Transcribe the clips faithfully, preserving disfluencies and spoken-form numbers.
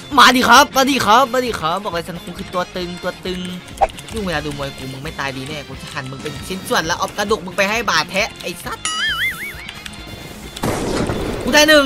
มาดิครับมาดิครับมาดิครับบอกเลยฉันคงคือตัวตึงตัวตึงยุ่งเวลาดูมวยกูมึงไม่ตายดีแน่กูจะหั่นมึงเป็นชิ้นส่วนแล้วเอากระดูกมึงไปให้บาดแทะไอ้สัตว์กูได้หนึ่ง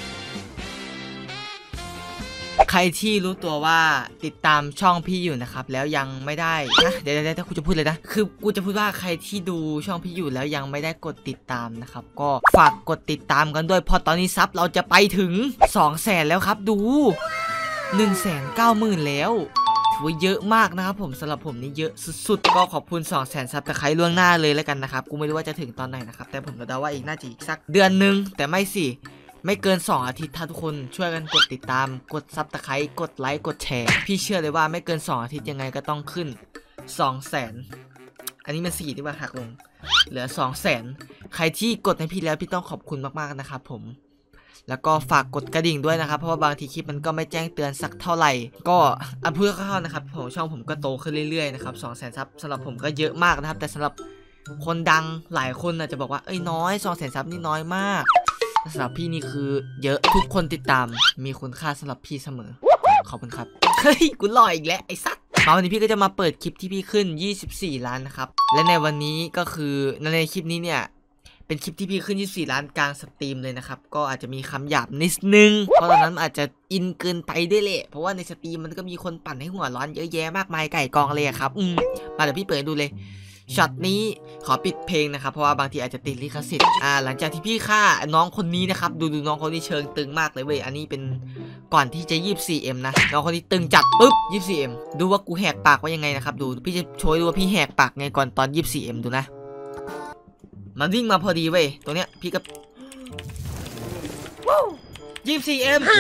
ใครที่รู้ตัวว่าติดตามช่องพี่อยู่นะครับแล้วยังไม่ได้นะเดี๋ยวเดี๋ยวกูจะพูดเลยนะคือกูจะพูดว่าใครที่ดูช่องพี่อยู่แล้วยังไม่ได้กดติดตามนะครับก็ฝากกดติดตามกันด้วยเพราะตอนนี้ซับเราจะไปถึงสองแสนแล้วครับดูหนึ่งแสนเก้าหมื่นแล้วถือว่าเยอะมากนะครับผมสำหรับผมนี่เยอะสุดๆก็ขอบคุณสองแสนซับตะไคร้ล่วงหน้าเลยแล้วกันนะครับกูไม่รู้ว่าจะถึงตอนไหนนะครับแต่ผมเดาว่าอีกน่าจะอีกสักเดือนนึงแต่ไม่สิไม่เกินสองอาทิตย์ถ้าทุกคนช่วยกันกดติดตามกดซับตะไคร้กดไลค์กดแชร์พี่เชื่อเลยว่าไม่เกินสองอาทิตย์ยังไงก็ต้องขึ้นสองแสนอันนี้มันสี่ที่ว่าหักลงเหลือสองแสนใครที่กดให้พี่แล้วพี่ต้องขอบคุณมากๆนะครับผมแล้วก็ฝากกดกระดิ่งด้วยนะครับเพราะว่าบางทีคลิปมันก็ไม่แจ้งเตือนสักเท่าไหร่ก็อัพเพื่อเข้านะครับผมช่องผมก็โตขึ้นเรื่อยๆนะครับสองแสนซับสำหรับผมก็เยอะมากนะครับแต่สำหรับคนดังหลายคนอาจจะบอกว่าเอ้ยน้อยสองแสนซับนี่น้อยมากสำหรับพี่นี่คือเยอะทุกคนติดตามมีคุณค่าสำหรับพี่เสมอขอบคุณครับเฮ้ยกูหล่ออีกแล้วไอ้สัตว์มาวันนี้พี่ก็จะมาเปิดคลิปที่พี่ขึ้นยี่สิบสี่ล้านนะครับและในวันนี้ก็คือในคลิปนี้เนี่ยเป็นคลิปที่พี่ขึ้นยี่สิบสี่ล้านกลางสตรีมเลยนะครับก็อาจจะมีคำหยาบนิดนึงเพราะตอนนั้นอาจจะอินเกินไปด้วยแหละเพราะว่าในสตรีมมันก็มีคนปั่นให้หัวร้อนเยอะแยะมากมายไก่กองเลยครับอืมมาเดี๋ยวพี่เปิดดูเลยช็อตนี้ขอปิดเพลงนะครับเพราะว่าบางทีอาจจะติดลิขสิทธิ์อ่าหลังจากที่พี่ฆ่าน้องคนนี้นะครับดูดูน้องคนนี้เชิงตึงมากเลยเว้ยอันนี้เป็นก่อนที่จะ ยี่สิบสี่เอ็ม นะน้องคนนี้ตึงจัดปุ๊บ ยี่สิบสี่เอ็ม ดูว่ากูแหกปากว่ายังไงนะครับดูพี่จะโชว์ดูว่าพี่แหกปากไงก่อนตอน ยี่สิบสี่เอ็ม ดูนะมันวิ่งมาพอดีเว้ยตัวเนี้ยพี่ก็ว้าว ยี่สิบสี่เอ็ม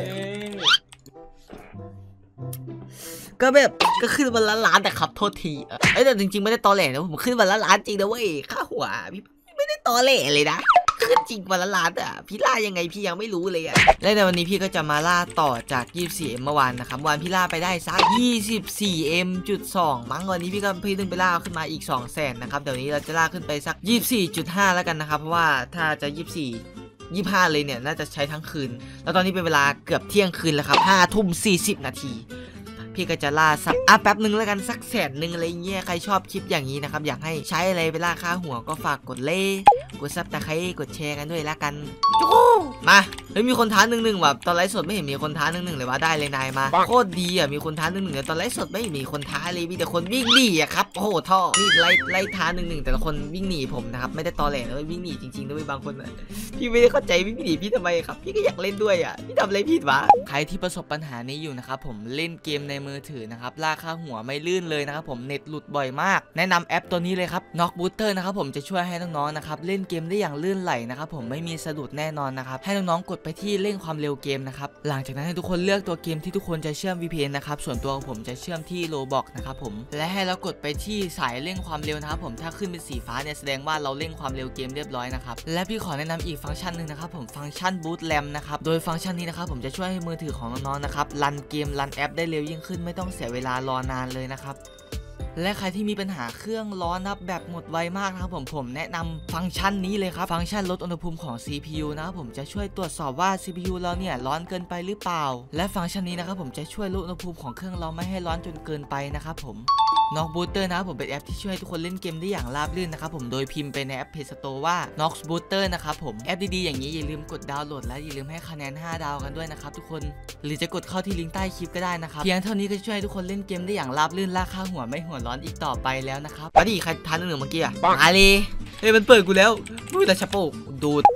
ก็แบบก็ขึ้นวันละล้านแต่ครับโทษทีเอ้ยแต่จริงๆไม่ได้ตอแหลนะผมขึ้นวันละล้านจริงนะเว้ยค่าหัวพี่ไม่ได้ตอแหลเลยนะขึ้นจริงวันละล้านอ่ะพี่ล่ายังไงพี่ยังไม่รู้เลยอ่ะและในวันนี้พี่ก็จะมาล่าต่อจาก ยี่สิบสี่เอ็ม เมื่อวานนะครับวันพี่ล่าไปได้สัก ยี่สิบสี่เอ็มจุดสอง มั้งวันนี้พี่ก็พี่ดึงไปล่าขึ้นมาอีก สองแสนนะครับเดี๋ยวนี้เราจะล่าขึ้นไปสัก ยี่สิบสี่จุดห้า แล้วกันนะครับเพราะว่าถ้าจะ ยี่สิบสี่ ยี่สิบห้าเลยเนี่ยน่าจะใช้ทั้งคืนแล้วตอนนี้เป็นเวลาเกือบเที่ยงคืนแล้วครับห้าทุ่มสี่สิบนาทีพี่ก็จะล่าสักอ่ะแป๊บหนึ่งแล้วกันสักแสนหนึ่งอะไรเงี้ยใครชอบคลิปอย่างนี้นะครับอยากให้ใช้อะไรไปล่าค่าหัวก็ฝากกดเล่กดซับตะไคร้กดแชร์กันด้วยละกันจู๊มาเฮ้ยมีคนท้าหนึ่งหนึ่งแบบตอนไลฟ์สดไม่เห็นมีคนท้าหนึ่งหนึ่งเลยว่าได้เลยนายมาโคตรดีอ่ะมีคนท้าหนึ่งหนึ่งแต่ตอนไลฟ์สดไม่มีคนท้าเลยมีแต่คนวิ่งหนีอ่ะครับโอ้โหท่อนี่ไล่ไล่ท้าหนึ่งหนึ่งแต่ละคนวิ่งหนีผมนะครับไม่ได้ตอแหลเลยวิ่งหนีจริงๆด้วยบางคนพี่ไม่ได้เข้าใจวิ่งหนีพี่ทำไมครับพี่ก็อยากเล่นด้วยอ่ะพี่ทำอะไรผิดวะใครที่ประสบปัญหานี้อยู่นะครับผมเล่นเกมในมือถือนะครับล่าค่าหัวไม่ลื่นเลยนะครับผมเน็ตหลุดบ่อยมากแนะนำแอปตัวนี้เลยครับ Knock Booster นะครับผมจะช่วยให้น้องๆนะครับเล่นเกมได้อย่างลื่นไหลนะครับผมไม่มีสะดุดแน่นอนนะครับให้น้องๆกดไปที่เร่งความเร็วเกมนะครับหลังจากนั้นให้ทุกคนเลือกตัวเกมที่ทุกคนจะเชื่อม วี พี เอ็น นะครับส่วนตัวของผมจะเชื่อมที่ Roblox นะครับผมและให้เรากดไปที่สายเร่งความเร็วนะครับผมถ้าขึ้นเป็นสีฟ้าเนี่ยแสดงว่าเราเร่งความเร็วเกมเรียบร้อยนะครับและพี่ขอแนะนำอีกฟังก์ชันหนึ่งนะครับผมฟังก์ชัน Boost RAM นะครับโดยฟังก์ชันนี้นะครับผมจะช่วยให้มือถือของน้องๆนะครับรันเกมรันแอปได้เร็วยิ่งขึ้นไม่ต้องเสียเวลารอนานเลยนะครับและใครที่มีปัญหาเครื่องร้อนนะครับแบบหมดไวมากนะครับผมผมแนะนำฟังก์ชันนี้เลยครับฟังก์ชันลดอุณหภูมิของ ซี พี ยู นะครับผมจะช่วยตรวจสอบว่า ซี พี ยู เราเนี่ยร้อนเกินไปหรือเปล่าและฟังก์ชันนี้นะครับผมจะช่วยลดอุณหภูมิของเครื่องเราไม่ให้ร้อนจนเกินไปนะครับผม Knock Booster นะครับผมเป็นแอปที่ช่วยทุกคนเล่นเกมได้อย่างราบรื่นนะครับผมโดยพิมพ์ไปในแอป Play Store ว่า Knock Booster นะครับผมแอปดีๆอย่างนี้อย่าลืมกดดาวน์โหลดและอย่าลืมให้คะแนนห้าดาวกันด้วยนะครับทุกคนหรือจะกดเข้าที่ลิงก์ใต้คลิปก็ได้นะครับเพียงเท่านี้ก็ช่วยให้ทุกคนเล่นเกมได้อย่างราบรื่นล่าค่าหัวไม่หัวร้อนอีกต่อไปแล้วนะครับมาดิใครทันหนึ่งเมื่อกี้อะมาเลยเฮ้ยมันเปิดกูแล้วดูแต่ชัปโป้ดูด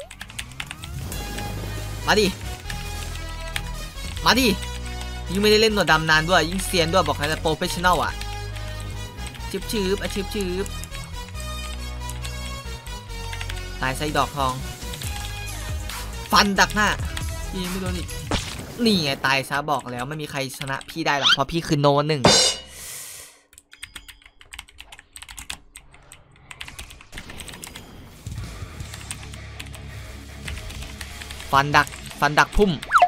มาดิมาดิยิ่งไม่ได้เล่นหนวดดำนานด้วยยิ่งเซียนด้วยบอกให้โปรเฟชชั่นอลอ่ะชืบชืบอ่ะชืบชืบตายไส้ดอกทองฟันดักหน้าพี่ไม่โดนอีกนี่ไงตายซะบอกแล้วไม่มีใครชนะพี่ได้หรอกเพราะพี่คือโนหนึ่งฟันดักฟันดักพุ่ม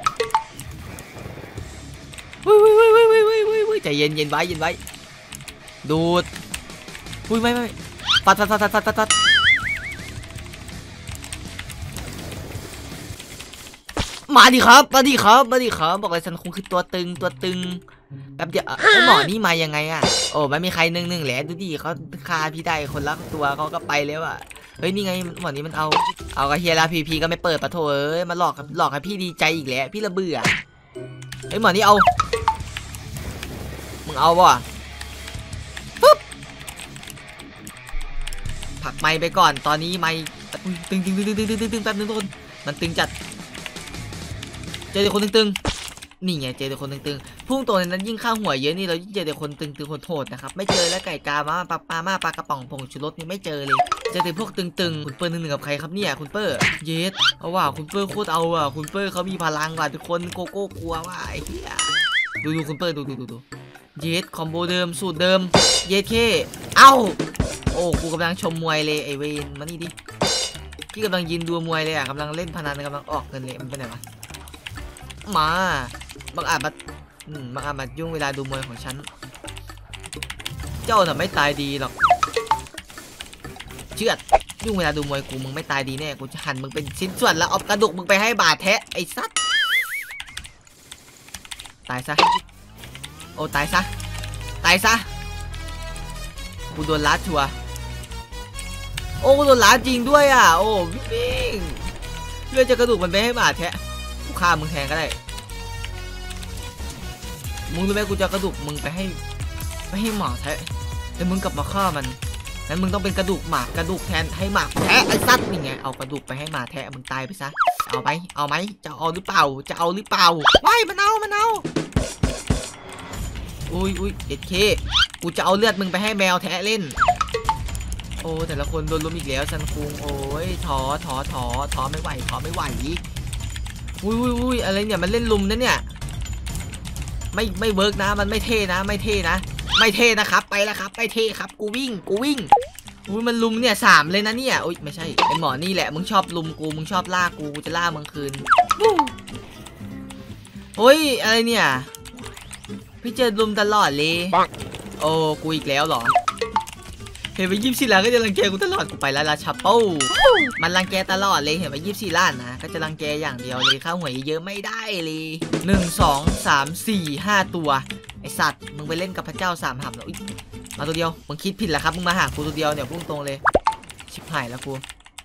วุ้ยวุ้ยวุ้ยวุ้ยวุ้ยวุ้ยวุ้ยใจเย็นเย็นไว้เย็นไว้ดูดวุ้ยไม่ไม่ปัดปัดปัดปัดปัดปัดมาดิครับมาดิครับมาดิครับบอกเลยซันคุงคือตัวตึงตัวตึงแป๊บเดียวไอ้หมอนี่มายังไงอ่ะโอ้ไม่มีใครหนึ่งหนึ่งแหละดูดิเขาฆ่าพี่ได้คนละตัวเขาก็ไปแล้วอ่ะเฮ้ยนี่ไงหมอนี้มันเอาเอากระเฮียลาพีพีก็ไม่เปิดปะโถเอ้ยมาหลอกหลอกให้พี่ดีใจอีกแล้วพี่ระเบื่อเฮ้ยหมอนี่เอามึงเอาป่ะปุ๊บผักไม้ไปก่อนตอนนี้ไม้ตึงตึงตึงตึงตึงตึงตึงตึงแป๊บนึงทุกคนมันตึงจัดเจอแต่คนตึงๆนี่ไงเจอแต่คนตึงๆพุ่งตัวนั้นยิ่งข้าวหัวเยอะนี่เรายิ่งเจอแต่คนตึงๆคนโหดนะครับไม่เจอแล้วไก่กามาปลาปลามาปลากระป๋องผงชูรสนี่ไม่เจอเลยเจอแต่พวกตึงๆคุณเปิ้ลหนึ่งกับใครครับเนี่ยคุณเปิ้ลเยสเอาว่าคุณเปิ้ลโคตรเอาอ่ะคุณเปิ้ลเขามีพลังว่ะทุกคนโกโก้กลัวว่าไอ้เหี้ยดูดูคุณเปิ้ลดูดูดูดูเยสคอมโบเดิมสูตรเดิมเยสเคเอ้าโอ้กูกำลังชมมวยเลยไอเวนมานี่ดิพี่กำลังยินดูมวยเลยอ่ะกำลังเล่นพนันกำลังออกเงินเลยมันเป็นไงวะมาบางอาจมาอืมบางอาจมายุ่งเวลาดูมวยของฉันเจ้าน่ะไม่ตายดีหรอกเชื่อยุ่งเวลาดูมวยกูมึงไม่ตายดีแน่กูจะหั่นมึงเป็นชิ้นส่วนแล้วเอากระดูกมึงไปให้บาดแทะไอ้สัตว์ตายซะโอ้ตายซะตายซะกูโดนลัดชัวโอ้กูโดนลัดจริงด้วยอ่ะโอ้วิ่งเพื่อจะกระดูกมันไปให้บาดแทะกูฆ่ามึงแทนก็ได้มึงรู้ไหมกูจะกระดูกมึงไปให้ไปให้หมาแทะแต่มึงกลับมาฆ่ามันงั้นมึงต้องเป็นกระดูกหมากกระดูกแทนให้หมากแทะไอ้สัตว์นี่ไงเอากระดูกไปให้หมาแทะมึงตายไปซะเอาไหมเอาไหมจะเอาหรือเปล่าจะเอาหรือเปล่าไม่มันเอามันเอาอุ้ยอุ้ยเด็ดเคกูจะเอาเลือดมึงไปให้แมวแทะเล่นโอ้แต่ละคนโดนล้มอีกแล้วซันคุงโอ้ยท้อท้อท้อท้อไม่ไหวท้อไม่ไหวอุ้ยอุ้ยอุ้ยอะไรเนี่ยมันเล่นลุมนะเนี่ยไม่ไม่เวิร์กนะมันไม่เท่นะไม่เท่นะไม่เท่นะครับไปแล้วครับไม่เท่ครับกูวิ่งกูวิ่งอุ้ยมันลุมเนี่ยสามเลยนะเนี่ยอุ้ยไม่ใช่ไอหมอนี่แหละมึงชอบลุมกูมึงชอบล่ากูกูจะล่ามึงคืนโอ้ยอะไรเนี่ยพี่เจอลุมตลอดเลยโอ้กูอีกแล้วเหรอเห็นไปยิบสี่ล้านก็จะรังแกกูตลอดกูไปแล้วราชาเป้ามันรังแกตลอดเลยเห็นไปยิบสี่ล้านนะก็จะรังแกอย่างเดียวเลยข้าวหัวเยอะไม่ได้เลยหนึ่งสองสามสี่ห้าตัวไอสัตว์มึงไปเล่นกับพระเจ้าสามหำแล้วมาตัวเดียวมึงคิดผิดแล้วครับมึงมาหากูตัวเดียวเนี่ยพุ่งตรงเลยชิบหายแล้วกู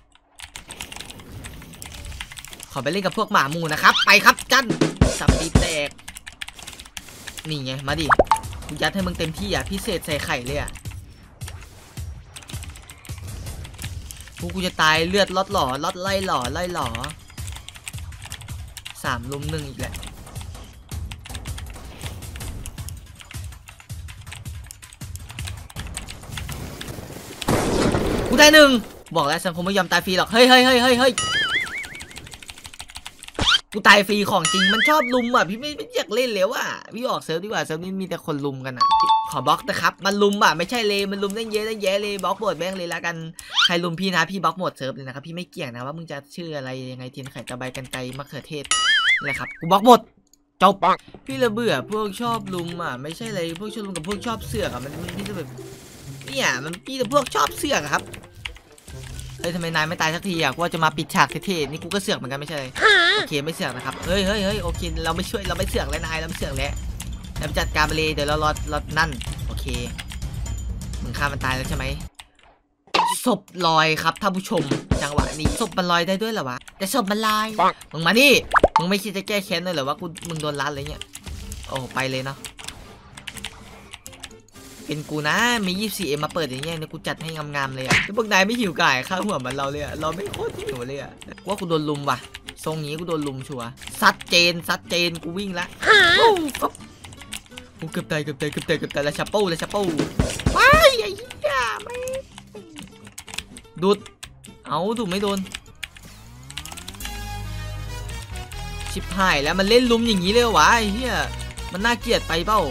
ขอไปเล่นกับพวกหมาหมูนะครับไปครับจันสับตีแตกนี่ไงมาดิกูยัดให้มึงเต็มที่อ่ะพิเศษใส่ไข่เลยอ่ะกูกูจะตายเลือดลดหล่อลดไล่หล่อไล่หล่อสามลุมหนึ่งอีกแหละกูได้หนึ่งบอกแล้วสังคมไม่ยอมตายฟรีหรอกเฮ้ยเฮ้ยเฮ้ยเฮ้ยเฮ้ยกูตายฟรีของจริงมันชอบลุมอ่ะพี่ไม่ไม่อยากเล่นแล้วอ่ะพี่ออกเซิร์ฟดีกว่าเซิร์ฟนี้มีแต่คนลุมกันอ่ะขอบล็อกนะครับมันลุมอ่ะไม่ใช่เลยมันลุมได้เยอะได้แยะเลยบล็อกหมดแม่งเลยละกันใครลุมพี่นะพี่บล็อกหมดเซิร์ฟเลยนะครับพี่ไม่เกี่ยงนะว่ามึงจะชื่ออะไรยังไงเทียนไข่ตะไบกันไกมะเขือเทศเลยครับกูบล็อกหมดจบพี่ระเบื่อพวกชอบลุมอ่ะไม่ใช่เลยพวกชอบลุมกับพวกชอบเสือกอ่ะมันพี่จะแบบเนี่ยมันพี่แต่พวกชอบเสือกครับเฮ้ยทำไมนายไม่ตายสักทีอ่ะกูว่าจะมาปิดฉากเท่ๆนี่กูก็เสือกเหมือนกันไม่ใช่เลยโอเคไม่เสือกนะครับเฮ้ยเฮ้ยเฮ้ยโอเคเราไม่ช่วยเราไม่เสือกแล้วนายเราไม่เสือกแล้วเราจัดการไปเลยเดี๋ยวเรารอรอนั่นโอเคมึงฆ่ามันตายแล้วใช่ไหมศพลอยครับท่านผู้ชมจังหวะนี้ศพมันลอยได้ด้วยเหรอวะแต่ศพมันลอยมึงมานี่มึงไม่คิดจะแก้แค้นเลยเหรอว่ากูมึงโดนรัดอะไรเงี้ยโอ้ไปเลยเนาะเป็นกูนะมียี่สิบสี่เอ็มมาเปิดอย่างเงี้ยเนี่ยกูจัดให้งามๆเลยอ่ะพวกนายไม่หิวก่ายข้าวหัวเหมือนเราเลยอ่ะเราไม่โคตรหิวเลยอ่ะว่ากูโดนลุมว่ะทรงนี้กูโดนลุมชัวซัดเจนซัดเจนกูวิ่งละกูเกือบตายเกือบตายเกือบตายเกือบตายแล้วชัปเปิลแล้วชัปเปิลไปไอ้เหี้ยไม่ดูดเอาดูไม่โดนชิบหายแล้วมันเล่นลุมอย่างนี้เลยวะไอ้เหี้ยมันน่าเกลียดไปเปล่า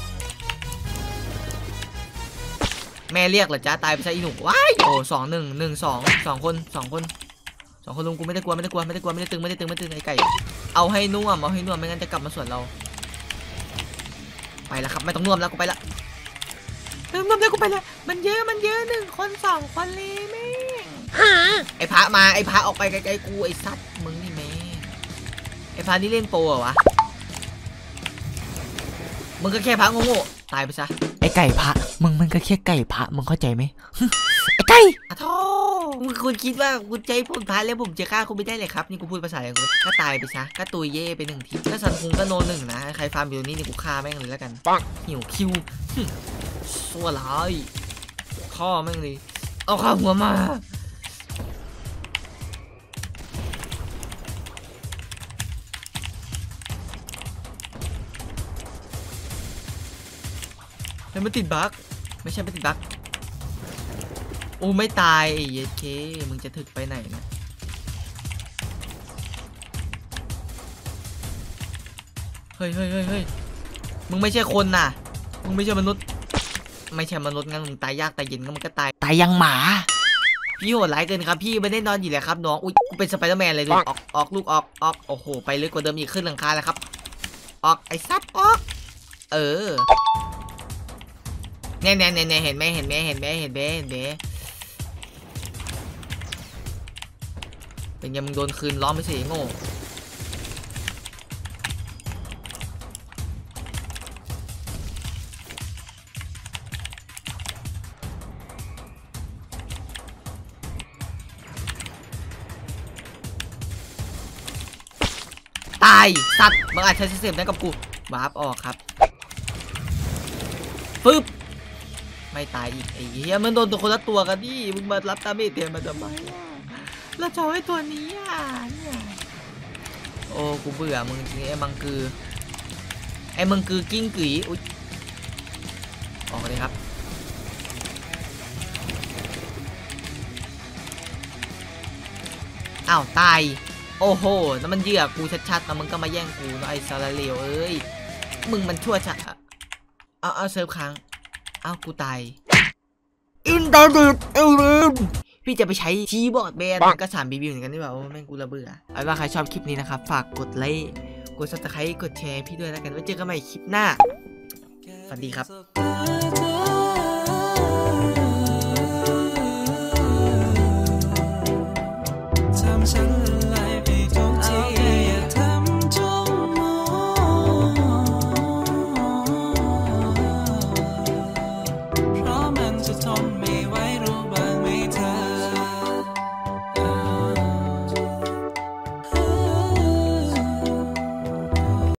แม่เรียกเหรอจ้าตายไปซะอีหนุ่มว้ายโอ้สองหนึ่งหนึ่งสองสองคนสองคนสองคนลุงกูไม่ได้กลัวไม่ได้กลัวไม่ได้กลัวไม่ได้ตึงไม่ได้ตึงไม่ได้ตึงไอ้ไก่เอาให้นุ่มเอาให้นุ่มไม่งั้นจะกลับมาสวนเราไปแล้วครับไม่ต้องนุ่มแล้วกูไปละนุ่มนุ่มแล้วกูไปละมันเยอะมันเยอะหนึ่งคนสองคนเลยแม่ไอ้พระมาไอ้พระออกไปไกลๆกูไอ้สัตว์มึงนี่แม่ไอ้อ้พานี่เล่นโปรเหรอวะมึงก็แค่พระโง่ๆตายไปซะไอ้ไก่พระมึงมันก็แค่ไก่พระมึงเข้าใจไหมไอ้ไก่อะโธ่มึงคุณคิดว่าคุณใจผมพระแล้วผมจะฆ่าคุณไม่ได้เลยครับนี่กูพูดภาษาอะไรกูก็ตายไปซะก็ตุยเย่ไปหนึ่งทีก็ซันคุงก็โนหนึ่งนะใครฟาร์มอยู่นี่นี่กูฆ่าแม่งเลยแล้วกันปังหิวคิวสัวร้ายข้อแม่งเลยเอาข้าหัวมาเฮ้ยมันติดบั๊กไม่ใช่ไม่ติดบั๊กโอ้ไม่ตายเย้เคมึงจะถึกไปไหนนะเฮ้ยเฮ้ยเฮ้ยเฮ้ยมึงไม่ใช่คนน่ะมึงไม่ใช่มนุษย์ไม่ใช่มนุษย์งั้นมึงตายยากตายเย็นก็มันก็ตายตายยังหมาพี่โหดร้ายเกินครับพี่ไม่ได้นอนอยู่แล้วครับน้องอุ้ยกูเป็นสไปเดอร์แมนเลยดิออกออกลูกออกออกโอ้โหไปลึกกว่าเดิมอีกขึ้นหลังคาแล้วครับออกไอ้ซับออกเออเนี่ยเนี่ยเนี่ยเห็นไหมเห็นไหมเห็นไหมเห็นไหมเห็นไหมเป็นยังมึงโดนคืนล้อมไม่ใช่โง่ตายสัตว์มึงอาจใช้เซฟได้กับกูวาร์ปออกครับปึ๊บไม่ตายอีกไอ้เหี้ยมันโดนตัวคนละตัวกันดิมึงมารับตาเมจเทียนมาทำไมแล้วจะให้ตัวนี้อ่ะเนี่ยโอ้กูเบื่อมึงจริงไอ้มังกือไอ้มังกือกิ้งกื๋อุ๊ยออกเลยครับอ้าวตายโอ้โหนั่นมันเหยื่อกูชัดๆแล้วมึงก็มาแย่งกูไอ้ซาลาเลวเอ้ยมึงมันชั่วชัดเอาเอาเซิร์ฟค้างเอากูตายอินเทอร์เน็ตเอเลนพี่จะไปใช้คีย์บอร์ดแบนก็สามบีบีเหมือนกันนี่แบบว่าแม่งกูระเบื่อเอาว่าใครชอบคลิปนี้นะครับฝากกดไลค์กดซับสไครต์กดแชร์พี่ด้วยแล้วกันไว้เจอกันใหม่คลิปหน้าสวัสดีครับ